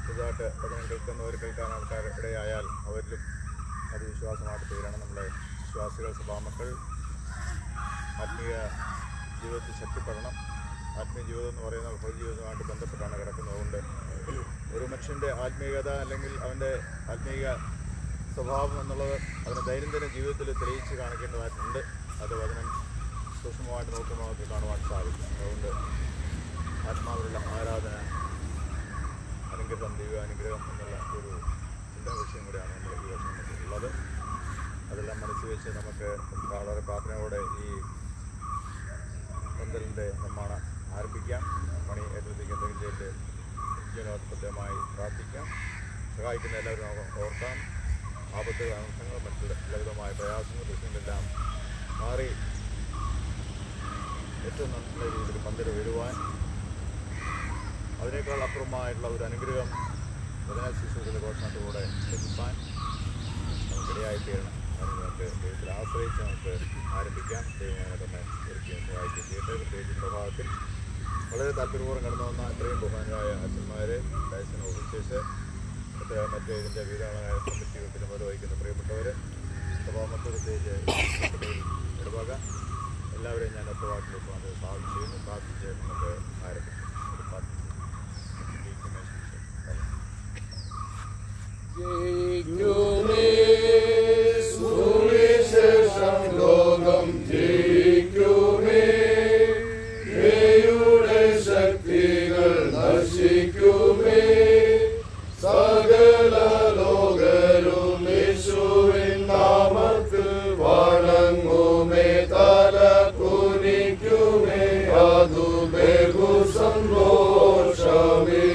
പുതുതായിട്ട് വചനം കേൾക്കുന്നവർ കേൾക്കാൻ ആൾക്കാർ ഇടയായാൽ അവരിലും അത് വിശ്വാസമായിട്ട് തീരണം. നമ്മളെ വിശ്വാസികൾ സഭാമക്കൾ ആത്മീയ ജീവിതത്തിൽ ശക്തിപ്പെടണം. ആത്മീയ ജീവിതം എന്ന് പറയുന്നത് ഭൗതികജീവിതവുമായിട്ട് ബന്ധപ്പെട്ടാണ് കിടക്കുന്നത്. അതുകൊണ്ട് ഒരു മനുഷ്യൻ്റെ ആത്മീയത അല്ലെങ്കിൽ അവൻ്റെ ആത്മീയ സ്വഭാവം എന്നുള്ളത് അവൻ്റെ ദൈനംദിന ജീവിതത്തിൽ തെളിയിച്ച് കാണിക്കേണ്ടതായിട്ടുണ്ട്. അത് വചനം സൂക്ഷ്മമായിട്ട് നോക്കുമ്പോൾ നമുക്ക് കാണുവാൻ സാധിക്കും. അതുകൊണ്ട് ആത്മാവിലുള്ള ആരാധന, അനുഗ്രഹം, ദൈവാനുഗ്രഹം എന്നുള്ള ഒരു ചിന്താ വിഷയം കൂടിയാണ് നമ്മൾ ഈ വർഷം നമുക്കുള്ളത്. അതെല്ലാം മനസ്സിൽ വെച്ച് നമുക്ക് വളരെ പ്രാർത്ഥനയോടെ ഈ പന്തലിൻ്റെ നിർമ്മാണം ആരംഭിക്കാം. പണി ഏറ്റെടുത്തേക്ക് എന്തെങ്കിലും ചെയ്ത് ജീവനോത്പത്യമായി പ്രാർത്ഥിക്കാം. സഹായിക്കുന്ന എല്ലാവരും ഓർക്കാം. ആപത്ത് അംശങ്ങൾ, മറ്റു ലളിതമായ പ്രയാസങ്ങൾ, പ്രശ്നങ്ങളെല്ലാം മാറി ഏറ്റവും നല്ല രീതിയിൽ പന്തൽ വരുവാൻ അതിനേക്കാൾ അപ്പുറമായിട്ടുള്ള ഒരു അനുഗ്രഹം വചന ശുശ്രൂഷയുടെ ഘോഷണത്തിലൂടെ ലഭിക്കാൻ നമുക്കിടയായിത്തീരണം. അത് നമുക്ക് ദൈവത്തിൽ ആശ്രയിച്ച് നമുക്ക് ആരംഭിക്കാം. ദൈവം തന്നെ ഒരിക്കലും സഹായിക്കുകയും ചെയ്യട്ടെ. പ്രത്യേകിച്ച് പ്രഭാതത്തിൽ വളരെ താല്പര്യപൂർവ്വം കടന്നു വന്ന ഇത്രയും ബഹുമാനരായ അച്ഛന്മാരെ, ഡയസിന് ഓഫീസേഴ്സ്, മറ്റ് ഇതിൻ്റെ വിവിധങ്ങളായ കമ്മിറ്റികൾക്ക് നിർവഹിക്കുന്ന പ്രിയപ്പെട്ടവർ, സഭാമക്കൾ, പ്രത്യേകിച്ച് ഇടവക എല്ലാവരെയും ഞാൻ ഒറ്റവാക്കിൽ അത് സ്വാഗതം ചെയ്യുന്നു. പ്രാർത്ഥിച്ച് നമുക്ക് ആരംഭിക്കാം. ലോകം ജയിക്കുമേ, ശക്തികൾ നശിക്കുമേ, സകല ലോകരും യേശുവിൻ നാമത്തിൽ വണങ്ങുമേ, തല കുനിക്കുമേ, അതു ബഹു സന്തോഷമേ.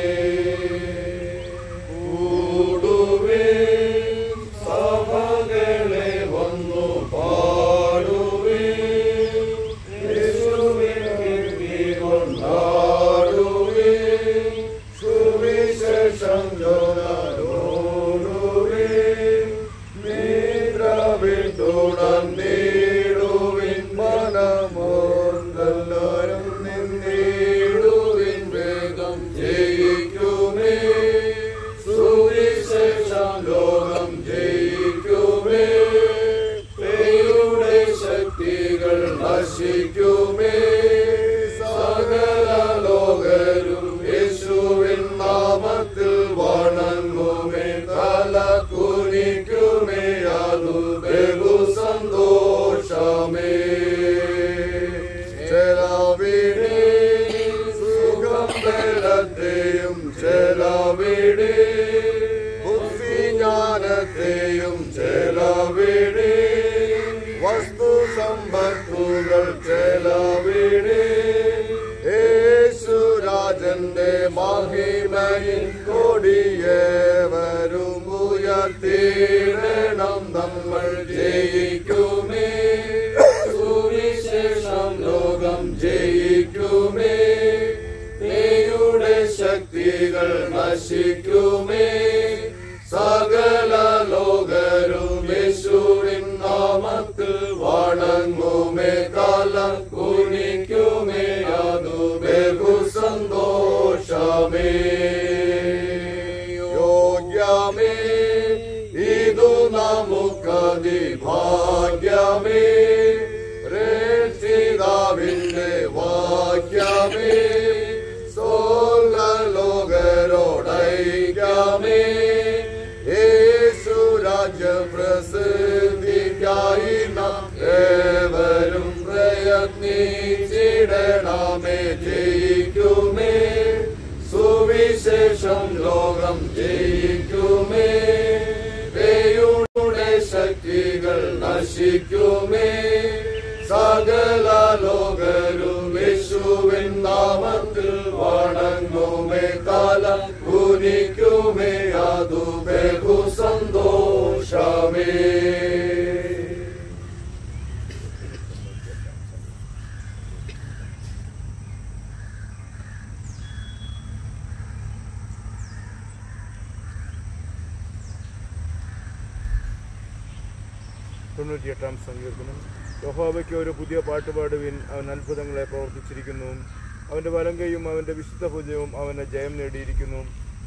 സങ്കീർത്തനം. യഹോവയ്ക്ക് ഒരു പുതിയ പാട്ട് പാടുവിൻ, അവൻ അത്ഭുതങ്ങളെ പ്രവർത്തിച്ചിരിക്കുന്നു. അവൻ്റെ വലങ്കയും അവൻ്റെ വിശുദ്ധ ഭുജവും അവന് ജയം നേടിയിരിക്കുന്നു.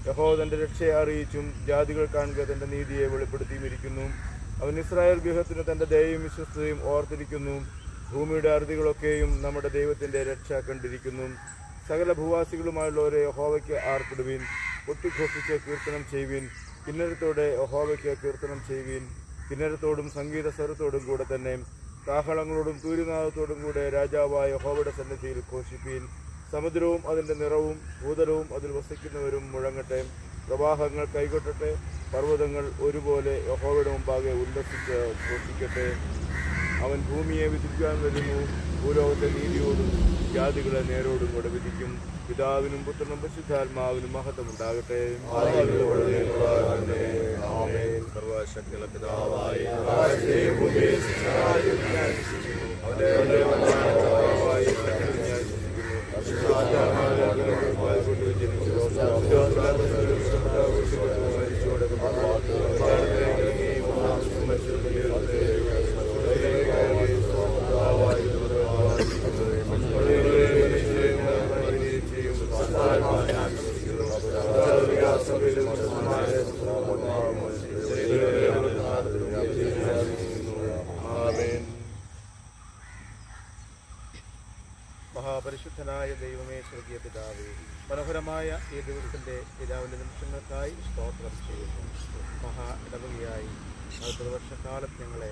യഹോവ തന്റെ രക്ഷയെ അറിയിച്ചും ജാതികൾ കാണുക തന്റെ നീതിയെ വെളിപ്പെടുത്തിയിരിക്കുന്നു. അവൻ ഇസ്രായേൽ ഗൃഹത്തിന് തന്റെ ദയയും വിശ്വസ്തയും ഓർത്തിരിക്കുന്നു. ഭൂമിയുടെ അറുതികളൊക്കെയും നമ്മുടെ ദൈവത്തിന്റെ രക്ഷ കണ്ടിരിക്കുന്നു. സകല ഭൂവാസികളുമായുള്ളവരെ യഹോവയ്ക്ക് ആർപ്പിടുവിൻ. ഒട്ടിഘോഷിച്ച് കീർത്തനം ചെയ്യുവിൻ. കിന്നരത്തോടെ യഹോവയ്ക്ക് കീർത്തനം ചെയ്യുവിൻ. കിന്നരത്തോടും സംഗീത സ്വരത്തോടും കൂടെ തന്നെ കാഹളങ്ങളോടും തൂര്യനാദത്തോടും കൂടെ രാജാവായ യഹോവയുടെ സന്നിധിയിൽ ഘോഷിപ്പീൻ. സമുദ്രവും അതിൻ്റെ നിറവും ഭൂതലവും അതിൽ വസിക്കുന്നവരും മുഴങ്ങട്ടെ. പ്രവാഹങ്ങൾ കൈകൊട്ടട്ടെ. പർവ്വതങ്ങൾ ഒരുപോലെ യഹോവയുടെ മുമ്പാകെ ഉല്ലസിച്ച് ഘോഷിക്കട്ടെ. അവൻ ഭൂമിയെ വിധിക്കാൻ വരുന്നു. ഭൂലോകത്തെ നീതിയോടും ജാതികളെ നേരോടും കൂടെ വിധിക്കും. പിതാവിനും പുത്രനും പരിശുദ്ധാത്മാവിനും മഹത്വമുണ്ടാകട്ടെ. സർവശക്തിയുള്ള പിതാവായ മഹാപരിശുദ്ധനായ ദൈവമേ, സ്വർഗീയ പിതാവേ, മനോഹരമായ ഈ ദിവസത്തിന്റെ പിതാവിന്റെ നിമിഷങ്ങൾക്കായി സ്തോത്രം ചെയ്യുന്നു. മഹാ ഇടവകയായി 40 വർഷക്കാലം ഞങ്ങളെ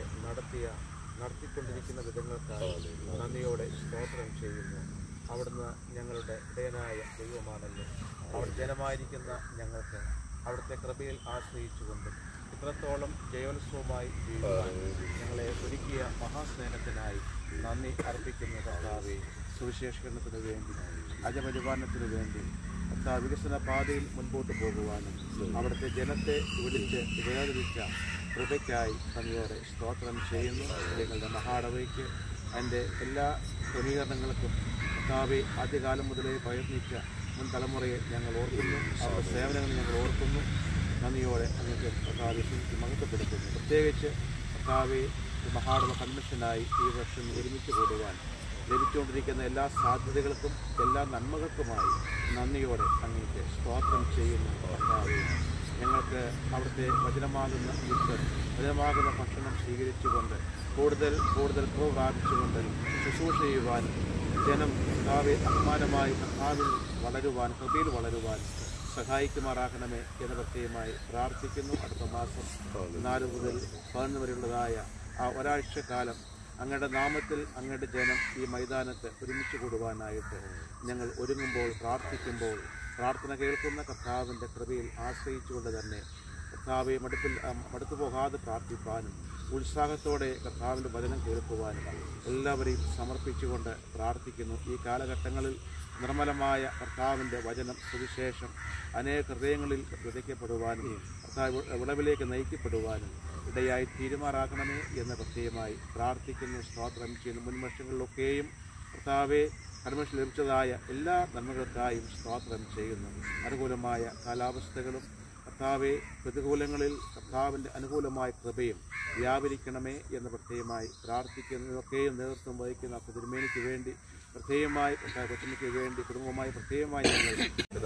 നടത്തിക്കൊണ്ടിരിക്കുന്ന വിധങ്ങൾക്കായി നന്ദിയോടെ സ്തോത്രം ചെയ്യുന്നു. അവിടുന്ന് ഞങ്ങളുടെ ഇടയനായ ദൈവമാണല്ലോ. അവിടെ ജനമായിരിക്കുന്ന ഞങ്ങൾക്ക് അവിടുത്തെ കൃപയിൽ ആശ്രയിച്ചുകൊണ്ടും ഇത്രത്തോളം ജയോത്സവമായി ജീവിക്കാൻ ഞങ്ങളെ ഒരുക്കിയ മഹാസ്നേഹത്തിനായി നന്ദി അർപ്പിക്കുന്ന കർത്താവേ, സുവിശേഷീകരണത്തിന് വേണ്ടി അജപരിപാലനത്തിന് വേണ്ടി വികസന പാതയിൽ മുൻപോട്ട് പോകുവാനും അവിടുത്തെ ജനത്തെ വിളിച്ച് വേർതിരിച്ച കൃപയ്ക്കായി നന്ദിയോടെ സ്തോത്രം ചെയ്യുന്നു. നിങ്ങളുടെ മഹാടവയ്ക്ക് അതിൻ്റെ എല്ലാ ക്രമീകരണങ്ങൾക്കും കർത്താവെ ആദ്യകാലം മുതലേ പ്രയത്നിച്ച മുൻ തലമുറയെ ഞങ്ങൾ ഓർക്കുന്നു. അവരുടെ സേവനങ്ങൾ ഞങ്ങൾ ഓർക്കുന്നു. നന്ദിയോടെ അങ്ങക്ക് കർത്താവെ മഹത്വപ്പെടുത്തുന്നു. പ്രത്യേകിച്ച് കർത്താവെ മഹാടവ കൺവെൻഷനായി ഈ വർഷം ഒരുമിച്ച് കൂടുവാൻ ലഭിച്ചുകൊണ്ടിരിക്കുന്ന എല്ലാ സാധ്യതകൾക്കും എല്ലാ നന്മകൾക്കുമായി നന്ദിയോടെ അങ്ങേക്ക് സ്തോത്രം ചെയ്യുന്നു. കർത്താവെ, ഞങ്ങൾക്ക് അവിടുത്തെ വചനമാകുന്ന വചനമാകുന്ന ഭക്ഷണം സ്വീകരിച്ചുകൊണ്ട് കൂടുതൽ കൃപ പ്രാപിച്ചുകൊണ്ട് ശുശ്രൂഷ ചെയ്യുവാനും ജനം കർത്താവെ അഭിമാനമായി കർത്താവിൽ വളരുവാൻ കൃപയിൽ വളരുവാൻ സഹായിക്കുമാറാക്കണമേ എന്ന് പ്രത്യേകമായി പ്രാർത്ഥിക്കുന്നു. അടുത്ത മാസം 4 മുതൽ 11 വരെയുള്ളതായ ആ ഒരാഴ്ചക്കാലം അങ്ങയുടെ നാമത്തിൽ അങ്ങയുടെ ജനം ഈ മൈതാനത്ത് ഒരുമിച്ച് കൂടുവാനായിട്ട് ഞങ്ങൾ ഒരുങ്ങുമ്പോൾ പ്രാർത്ഥിക്കുമ്പോൾ പ്രാർത്ഥന കേൾക്കുന്ന കർത്താവിൻ്റെ കൃപയിൽ ആശ്രയിച്ചുകൊണ്ട് തന്നെ കർത്താവെ മടുത്തു പോകാതെ പ്രാർത്ഥിപ്പാനും ഉത്സാഹത്തോടെ കർത്താവിൻ്റെ വചനം കേൾക്കുവാനും എല്ലാവരെയും സമർപ്പിച്ചുകൊണ്ട് പ്രാർത്ഥിക്കുന്നു. ഈ കാലഘട്ടങ്ങളിൽ നിർമ്മലമായ കർത്താവിൻ്റെ വചനം സുവിശേഷം അനേക ഹൃദയങ്ങളിൽ വിതയ്ക്കപ്പെടുവാനും കർത്താവ് വിളവിലേക്ക് നയിക്കപ്പെടുവാനും ഇടയായി തീരുമാറാക്കണമേ എന്ന് പ്രത്യേകമായി പ്രാർത്ഥിക്കുന്നു. സ്തോത്രം ചെയ്യുന്നു. മുൻ വർഷങ്ങളിലൊക്കെയും കർത്താവെ കൺവെൻഷൻ ലഭിച്ചതായ എല്ലാ നന്മകൾക്കായും സ്തോത്രം ചെയ്യുന്നു. അനുകൂലമായ കാലാവസ്ഥകളും കർത്താവെ പ്രതികൂലങ്ങളിൽ കർത്താവിൻ്റെ അനുകൂലമായ കൃപയും വ്യാപരിക്കണമേ എന്ന് പ്രത്യേകമായി പ്രാർത്ഥിക്കുന്നതൊക്കെയും നേതൃത്വം വഹിക്കുന്ന തിരുമേനിക്ക് വേണ്ടി പ്രത്യേകമായി കൊച്ചമ്മയ്ക്ക് വേണ്ടി കുടുംബമായി പ്രത്യേകമായി ഞങ്ങൾ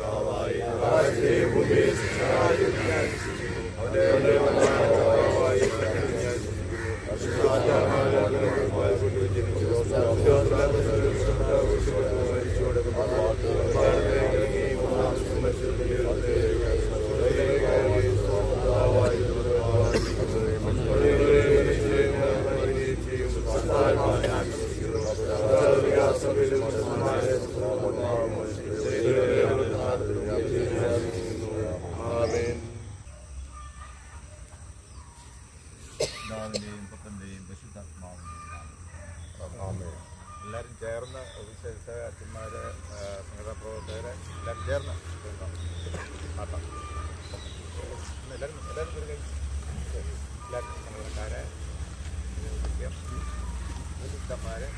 എല്ലാവരും ചേർന്ന് ഓഫീസേഴ്സ് അച്ഛന്മാർ നിങ്ങളുടെ പ്രവർത്തകരെ എല്ലാവരും ചേർന്ന് ആട്ടാം. എല്ലാവരും എല്ലാവരും സംഘടനക്കാരെ വിശുദ്ധന്മാരെ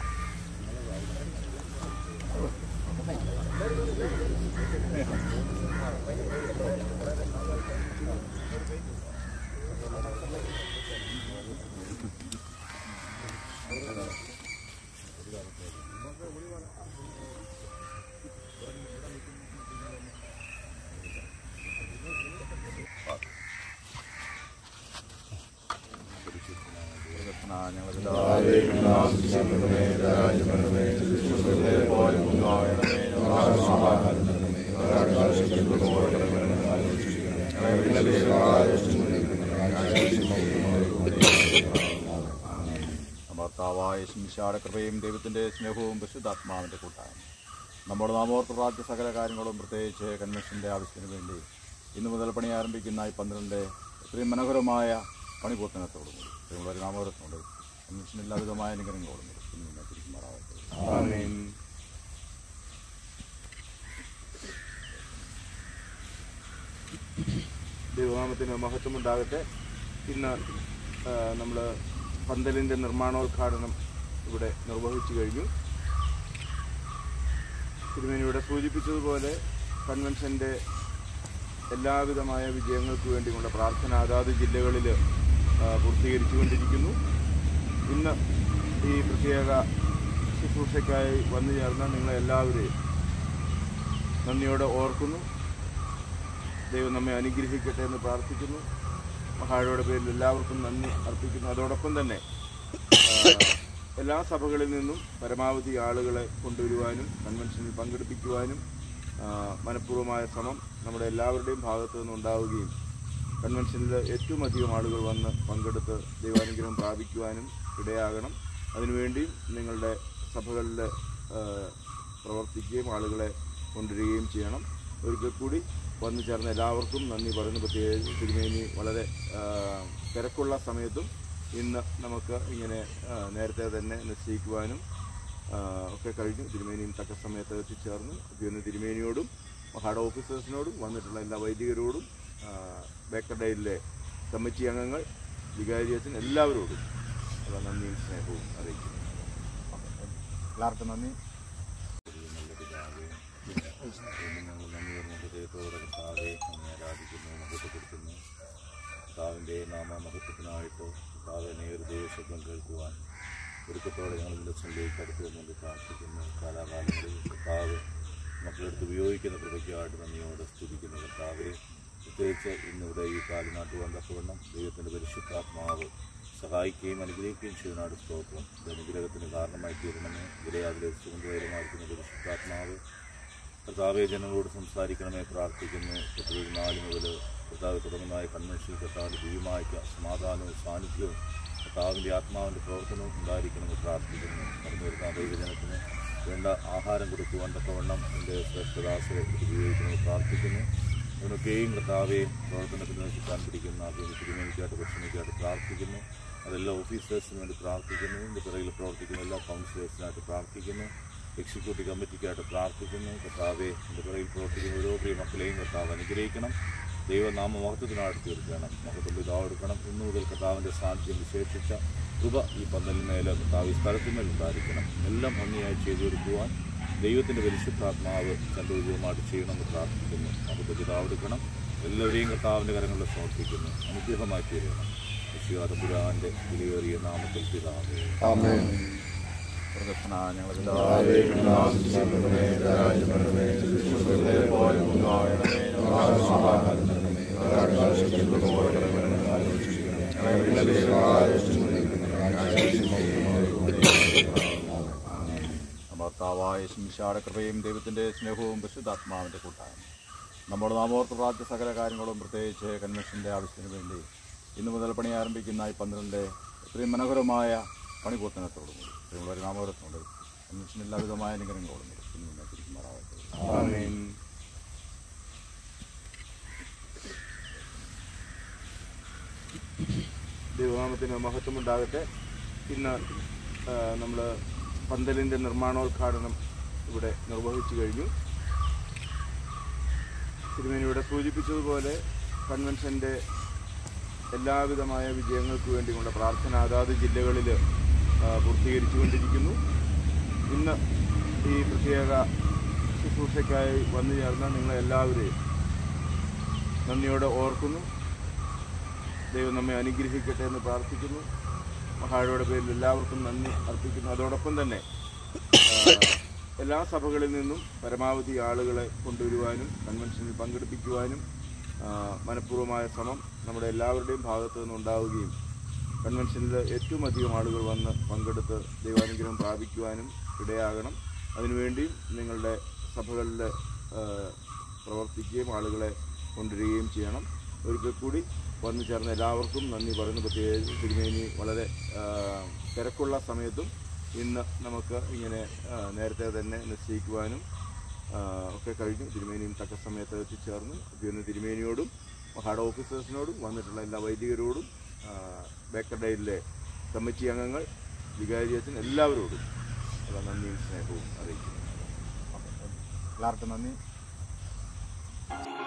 ഭർത്താവായ ശിംശാടെ കൃപയും ദൈവത്തിൻ്റെ സ്നേഹവും പരിശുദ്ധാത്മാവിൻ്റെ കൂട്ടായ്മ നമ്മുടെ നാമോർത്ത് പ്രാർത്ഥ്യ സകല കാര്യങ്ങളും പ്രത്യേകിച്ച് കൺവെൻഷൻ്റെ ആവശ്യത്തിന് വേണ്ടി ഇന്നു മുതൽ പണി ആരംഭിക്കുന്ന ഈ 12 ഇത്രയും മനോഹരമായ പണിപൂർത്തനത്തോടുകൂടി ഒരു നാമോരത്തോട് കൺവെൻഷൻ എല്ലാവിധമായ അനുഗ്രഹങ്ങളോടും ഇന്ന് തിരിച്ചുമാറാവട്ടെ. ദൈവനാമത്തിന് മഹത്വമുണ്ടാകട്ടെ. ഇന്ന് നമ്മൾ പന്തലിൻ്റെ നിർമ്മാണോദ്ഘാടനം ഇവിടെ നിർവഹിച്ചു കഴിഞ്ഞു. തിരുമേനിയുടെ സൂചിപ്പിച്ചതുപോലെ കൺവെൻഷൻ്റെ എല്ലാവിധമായ വിജയങ്ങൾക്ക് വേണ്ടിയുള്ള പ്രാർത്ഥന അതാത് ജില്ലകളിൽ പൂർത്തീകരിച്ചുകൊണ്ടിരിക്കുന്നു. ഇന്ന് ഈ പ്രത്യേക ശുശ്രൂഷയ്ക്കായി വന്നു ചേർന്ന നിങ്ങളെല്ലാവരെയും നന്ദിയോടെ ഓർക്കുന്നു. ദൈവം നമ്മെ അനുഗ്രഹിക്കട്ടെ എന്ന് പ്രാർത്ഥിക്കുന്നു. മഹായുടെ പേരിൽ എല്ലാവർക്കും നന്ദി അർപ്പിക്കുന്നു. അതോടൊപ്പം തന്നെ എല്ലാ സഭകളിൽ നിന്നും പരമാവധി ആളുകളെ കൊണ്ടുവരുവാനും കൺവെൻഷനിൽ പങ്കെടുപ്പിക്കുവാനും മനഃപൂർവ്വമായ ശ്രമം നമ്മുടെ എല്ലാവരുടെയും ഭാഗത്തു നിന്നുണ്ടാവുകയും കൺവെൻഷനിൽ ഏറ്റവും അധികം ആളുകൾ വന്ന് പങ്കെടുത്ത് ദൈവാനുഗ്രഹം പ്രാപിക്കുവാനും ഇടയാകണം. അതിനുവേണ്ടിയും നിങ്ങളുടെ സഭകളിൽ പ്രവർത്തിക്കുകയും ആളുകളെ കൊണ്ടുവരികയും ചെയ്യണം. ഒരിക്കൽ കൂടി വന്നു ചേർന്ന എല്ലാവർക്കും നന്ദി പറയുന്നു. പ്രത്യേകിച്ച് തിരുമേനി വളരെ തിരക്കുള്ള സമയത്തും ഇന്ന് നമുക്ക് ഇങ്ങനെ നേരത്തെ തന്നെ നിശ്ചയിക്കുവാനും ഒക്കെ കഴിഞ്ഞു. തിരുമേനിയും തക്ക സമയത്ത് എത്തിച്ചേർന്നു. പിന്നെ തിരുമേനിയോടും മഹാടെ ഓഫീസേഴ്സിനോടും വന്നിട്ടുള്ള എല്ലാ വൈദികരോടും ബേക്കർഡയിലെ കമ്മിറ്റി അംഗങ്ങൾ വികാരിയച്ഛൻ എല്ലാവരോടും നന്ദിയും സ്നേഹവും അറിയിക്കുന്നു. എല്ലാവർക്കും നന്ദി. ഹൃദയത്തോടെ കർത്താവെ നമ്മെ ആരാധിക്കുന്നു, മഹത്വപ്പെടുത്തുന്നു. കർത്താവിൻ്റെ നാമ മഹത്വത്തിനായിട്ട് കർത്താവിനെ ഒരു ദൈവശബ്ദം കേൾക്കുവാൻ ഒരുക്കത്തോടെ ഞങ്ങൾ ദിവസങ്ങളിലേക്ക് അടുത്ത് വന്നുകൊണ്ട് പ്രാർത്ഥിക്കുന്നു. കാലാകാലങ്ങളിൽ കർത്താവ് മക്കളെടുത്ത് ഉപയോഗിക്കുന്ന കൃപയ്ക്കായിട്ട് നന്ദിയോടെ സ്തുതിക്കുന്നു. കർത്താവെ പ്രത്യേകിച്ച് ഇന്നിവിടെ ഈ കാലിനാട്ടുവാൻ തക്കവണ്ണം ദൈവത്തിൻ്റെ പരിശുദ്ധാത്മാവ് സഹായിക്കുകയും അനുഗ്രഹിക്കുകയും ചെയ്യുന്നതാണ് സ്തോത്രം. ഇത് അനുഗ്രഹത്തിന് കാരണമായി തീരണമേ. വിലയാതിലെ സുഗന്ധകരമായിരിക്കുന്ന പരിശുദ്ധാത്മാവ് കർത്താവെ ജനങ്ങളോട് സംസാരിക്കണമേ പ്രാർത്ഥിക്കുന്നു. ഫെബ്രുവരി 4 മുതൽ കർത്താവ് തുടങ്ങുന്നതായ കൺവെൻഷനിൽ കർത്താവിൻ്റെ ദിവ്യമായ സമാധാനവും സാന്നിധ്യവും കർത്താവിൻ്റെ ആത്മാവിൻ്റെ പ്രവർത്തനവും ഉണ്ടായിരിക്കണമെന്ന് പ്രാർത്ഥിക്കുന്നു. കടന്നു വരുന്ന ദൈവജനത്തിന് വേണ്ട ആഹാരം കൊടുക്കുവാൻ തക്കവണ്ണം എൻ്റെ ശ്രേഷ്ഠദാസരെ ഉപയോഗിക്കണമെന്ന് പ്രാർത്ഥിക്കുന്നു. അതിനൊക്കെയും കർത്താവെ പ്രവർത്തനത്തിന് ചുറ്റാൻ പിടിക്കുന്ന തിരുമേനിക്കായിട്ട് പ്രശ്നയ്ക്കായിട്ട് പ്രാർത്ഥിക്കുന്നു. അതെല്ലാം ഓഫീസേഴ്സിന് വേണ്ടി പ്രാർത്ഥിക്കുന്നു. ഇതിൻ്റെ പിറകിൽ പ്രവർത്തിക്കുന്ന എല്ലാ കൗൺസിലേഴ്സിനായിട്ട് പ്രാർത്ഥിക്കുന്നു. എക്സിക്യൂട്ടീവ് കമ്മിറ്റിക്കായിട്ട് പ്രാർത്ഥിക്കുന്നു. കർത്താവെ എൻ്റെ പിറകിൽ പ്രവർത്തിക്കുന്ന ഓരോ പ്രിയ മക്കളെയും കർത്താവ് അനുഗ്രഹിക്കണം. ദൈവനാമ മഹത്വത്തിനായിട്ട് തീർക്കണം. മഹത്വം പിതാവെടുക്കണം. ഇന്നു മുതൽ കർത്താവിൻ്റെ സാന്നിധ്യം വിശേഷിച്ച കൃപ ഈ പന്തലിന്മേൽ കർത്താവ് ഈ സ്ഥലത്തിന്മേൽ ഉണ്ടായിരിക്കണം. എല്ലാം ഭംഗിയായി ചെയ്തു കൊടുക്കുവാൻ ദൈവത്തിൻ്റെ പരിശുദ്ധാത്മാവ് ചന്ദ്രവിജയമായിട്ട് ചെയ്യണമെന്ന് പ്രാർത്ഥിക്കുന്നു. മഹത്വം പിതാവെടുക്കണം. എല്ലാവരെയും കർത്താവിൻ്റെ കരങ്ങളിൽ സമർപ്പിക്കുന്നു. അനുഗ്രഹമായി തീരണം. യേശുദാന്റെ വിലയേറിയ നാമത്തിൽ പിതാവേ. ആമേൻ. ഭർത്താവായ ശിംശാടെ കൃപയും ദൈവത്തിൻ്റെ സ്നേഹവും പരിശുദ്ധാത്മാവിൻ്റെ കൂട്ടായ്മ നമ്മുടെ നാമോർത്ത് പ്രാർത്ഥ്യ സകല കാര്യങ്ങളും പ്രത്യേകിച്ച് കൺവെൻഷൻ്റെ ആവശ്യത്തിന് വേണ്ടി ഇന്നു മുതൽ പണി ആരംഭിക്കുന്ന ഈ 12 ഇത്രയും മനോഹരമായ പണിപൂർത്തനത്തോടുകൂടി ഒരു നാമോരത്തോട് കൺവെൻഷൻ എല്ലാവിധമായ അനുഗ്രഹങ്ങളോടും ഇന്ന് തിരിച്ചുമാറാവട്ടെ. ദൈവനാമത്തിന് മഹത്വമുണ്ടാകട്ടെ. ഇന്ന് നമ്മൾ പന്തലിൻ്റെ നിർമ്മാണോദ്ഘാടനം ഇവിടെ നിർവഹിച്ചു കഴിഞ്ഞു. തിരുമേനിയുടെ സൂചിപ്പിച്ചതുപോലെ കൺവെൻഷൻ്റെ എല്ലാവിധമായ വിജയങ്ങൾക്ക് വേണ്ടിയുള്ള പ്രാർത്ഥന അതാത് ജില്ലകളിൽ പൂർത്തീകരിച്ചുകൊണ്ടിരിക്കുന്നു. ഇന്ന് ഈ പ്രത്യേക ശുശ്രൂഷയ്ക്കായി വന്നു ചേർന്ന നിങ്ങളെല്ലാവരെയും നന്ദിയോടെ ഓർക്കുന്നു. ദൈവം നമ്മെ അനുഗ്രഹിക്കട്ടെ എന്ന് പ്രാർത്ഥിക്കുന്നു. മഹായുടെ പേരിൽ എല്ലാവർക്കും നന്ദി അർപ്പിക്കുന്നു. അതോടൊപ്പം തന്നെ എല്ലാ സഭകളിൽ നിന്നും പരമാവധി ആളുകളെ കൊണ്ടുവരുവാനും കൺവെൻഷനിൽ പങ്കെടുപ്പിക്കുവാനും മനഃപൂർവ്വമായ ശ്രമം നമ്മുടെ എല്ലാവരുടെയും ഭാഗത്തു നിന്നുണ്ടാവുകയും കൺവെൻഷനിൽ ഏറ്റവും അധികം ആളുകൾ വന്ന് പങ്കെടുത്ത് ദൈവാനുഗ്രഹം പ്രാപിക്കുവാനും ഇടയാകണം. അതിനുവേണ്ടിയും നിങ്ങളുടെ സഭകളിൽ പ്രവർത്തിക്കുകയും ആളുകളെ കൊണ്ടുവരികയും ചെയ്യണം. ഒരിക്കൽ കൂടി വന്നു ചേർന്ന എല്ലാവർക്കും നന്ദി പറയുന്നു. പ്രത്യേകിച്ച് തിരുമേനി വളരെ തിരക്കുള്ള സമയത്തും ഇന്ന് നമുക്ക് ഇങ്ങനെ നേരത്തെ തന്നെ നിശ്ചയിക്കുവാനും ഒക്കെ കഴിഞ്ഞു. തിരുമേനിയും തക്ക സമയത്ത് എത്തിച്ചേർന്നു. പിന്നെ തിരുമേനിയോടും മഹാഡ് ഓഫീസേഴ്സിനോടും വന്നിട്ടുള്ള എല്ലാ വൈദികരോടും ബേക്കർഡേയിലെ കമ്മിറ്റി അംഗങ്ങൾ, വികാരിയച്ഛൻ എല്ലാവരോടും നന്ദിയും സ്നേഹവും അറിയിക്കുന്നു. എല്ലാവർക്കും നന്ദി.